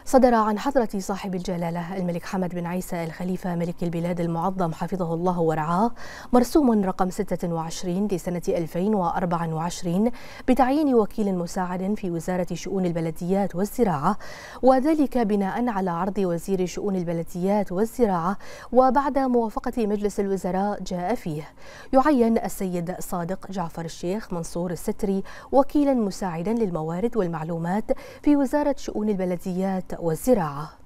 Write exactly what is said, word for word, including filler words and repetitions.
صدر عن حضرة صاحب الجلالة الملك حمد بن عيسى الخليفة ملك البلاد المعظم حفظه الله ورعاه مرسوم رقم ستة وعشرين لسنة ألفين وأربعة وعشرين بتعيين وكيل مساعد في وزارة شؤون البلديات والزراعة، وذلك بناء على عرض وزير شؤون البلديات والزراعة، وبعد موافقة مجلس الوزراء جاء فيه. يعين السيد صادق جعفر الشيخ منصور الستري وكيلا مساعدا للموارد والمعلومات في وزارة شؤون البلديات والزراعة.